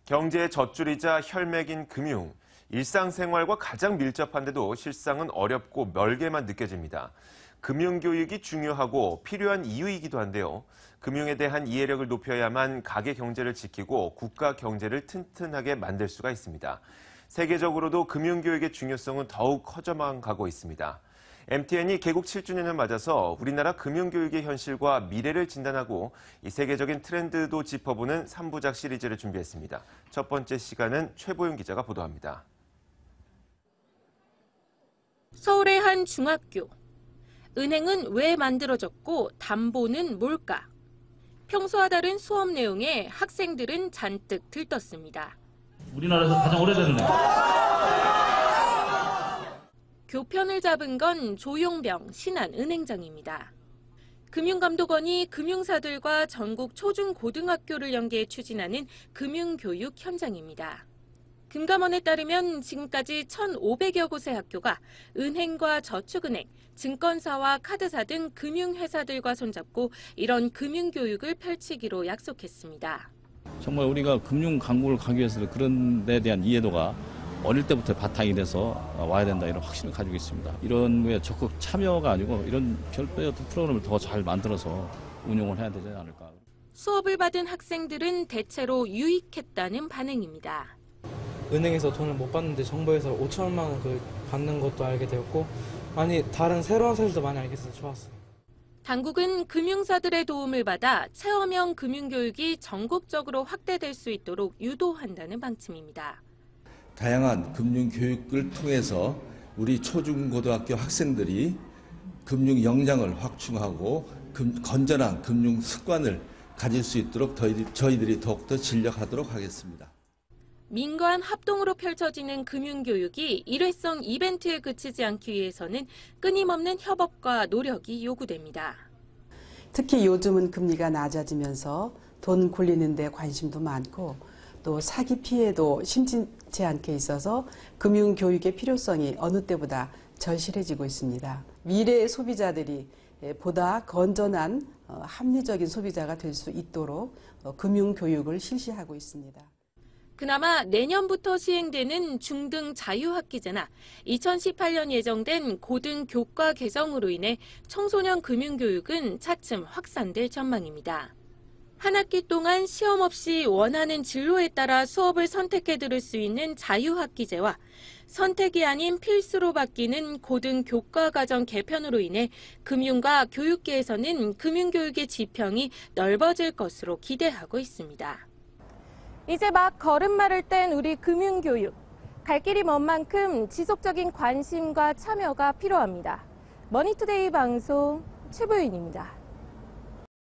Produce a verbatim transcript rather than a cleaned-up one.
경제의 젖줄이자 혈맥인 금융, 일상생활과 가장 밀접한데도 실상은 어렵고 멀게만 느껴집니다. 금융교육이 중요하고 필요한 이유이기도 한데요. 금융에 대한 이해력을 높여야만 가계 경제를 지키고 국가 경제를 튼튼하게 만들 수가 있습니다. 세계적으로도 금융교육의 중요성은 더욱 커져만 가고 있습니다. 엠티엔이 개국 칠 주년을 맞아서 우리나라 금융교육의 현실과 미래를 진단하고 이 세계적인 트렌드도 짚어보는 삼 부작 시리즈를 준비했습니다. 첫 번째 시간은 최보윤 기자가 보도합니다. 서울의 한 중학교. 은행은 왜 만들어졌고 담보는 뭘까? 평소와 다른 수업 내용에 학생들은 잔뜩 들떴습니다. 우리나라에서 가장 오래된 은행. 교편을 잡은 건 조용병 신한은행장입니다. 금융감독원이 금융사들과 전국 초중고등학교를 연계해 추진하는 금융교육 현장입니다. 금감원에 따르면 지금까지 천오백여 곳의 학교가 은행과 저축은행, 증권사와 카드사 등 금융회사들과 손잡고 이런 금융교육을 펼치기로 약속했습니다. 정말 우리가 금융 강국을 가기 위해서 그런 데에 대한 이해도가 어릴 때부터 바탕이 돼서 와야 된다 이런 확신을 가지고 있습니다. 이런 거에 적극 참여가 아니고 이런 별도의 어떤 프로그램을 더 잘 만들어서 운용을 해야 되지 않을까. 수업을 받은 학생들은 대체로 유익했다는 반응입니다. 은행에서 돈을 못 받는데 정부에서 오천만 원 그 받는 것도 알게 되었고 많이 다른 새로운 사실도 많이 알게 돼서 좋았어요. 당국은 금융사들의 도움을 받아 체험형 금융교육이 전국적으로 확대될 수 있도록 유도한다는 방침입니다. 다양한 금융교육을 통해서 우리 초중고등학교 학생들이 금융 역량을 확충하고 금, 건전한 금융 습관을 가질 수 있도록 저희들이 더욱더 진력하도록 하겠습니다. 민관 합동으로 펼쳐지는 금융교육이 일회성 이벤트에 그치지 않기 위해서는 끊임없는 협업과 노력이 요구됩니다. 특히 요즘은 금리가 낮아지면서 돈 굴리는 데 관심도 많고 또 사기 피해도 심심치 않게 있어서 금융교육의 필요성이 어느 때보다 절실해지고 있습니다. 미래의 소비자들이 보다 건전한 합리적인 소비자가 될 수 있도록 금융교육을 실시하고 있습니다. 그나마 내년부터 시행되는 중등 자유학기제나 이천십팔 년 예정된 고등 교과 개정으로 인해 청소년 금융교육은 차츰 확산될 전망입니다. 한 학기 동안 시험 없이 원하는 진로에 따라 수업을 선택해 들을 수 있는 자유학기제와 선택이 아닌 필수로 바뀌는 고등 교과과정 개편으로 인해 금융과 교육계에서는 금융교육의 지평이 넓어질 것으로 기대하고 있습니다. 이제 막 걸음마를 뗀 우리 금융교육. 갈 길이 먼 만큼 지속적인 관심과 참여가 필요합니다. 머니투데이 방송 최보윤입니다.